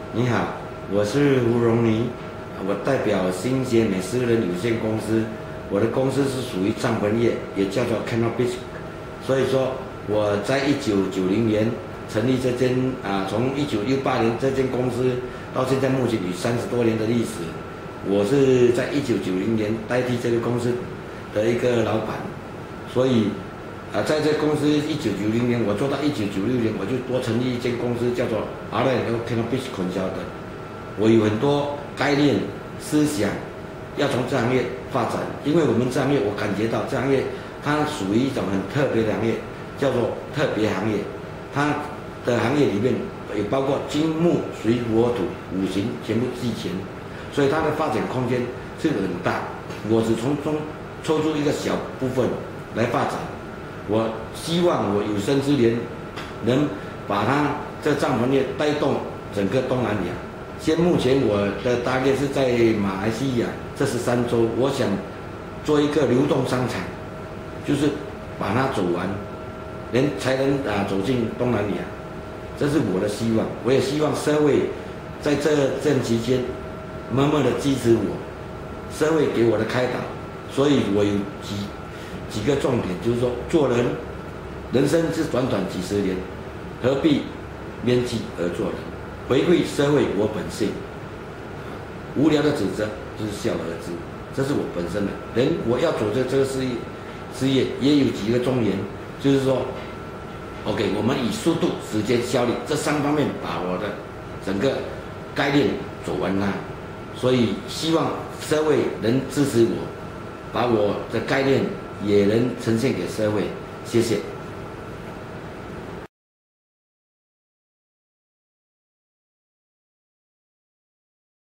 你好，我是胡荣尼，我代表新杰美私人有限公司。我的公司是属于帐篷业，也叫做 Canopy。所以说，我在1990年成立这间从1968年这间公司到现在目前有30多年的历史。我是在1990年代替这个公司的一个老板，所以在这公司1990年我做到1996年，我就多成立一间公司，叫做 Canopy Consultant。我有很多概念思想要从这行业发展，因为我们这行业我感觉到这行业它属于一种很特别的行业，叫做特别行业。它的行业里面也包括金木水火土五行全部俱全，所以它的发展空间是很大。我只从中抽出一个小部分来发展。我希望我有生之年能把它这帐篷业带动整个东南亚。目前我的大概是在马来西亚这13州，我想做一个流动商场，就是把它走完，才能走进东南亚。这是我的希望。我也希望社会在这段期间默默的支持我，社会给我的开导。所以我有几个重点，就是说做人，人生是短短几十年，何必编辑而做人？回馈社会我本性，无聊的指责就是笑而之，这是我本身的人。我要走这个事业也有几个忠言，就是说 ，OK， 我们以速度、时间、效率这3方面把我的整个概念走完它。所以希望社会能支持我，把我的概念也能呈现给社会。谢谢。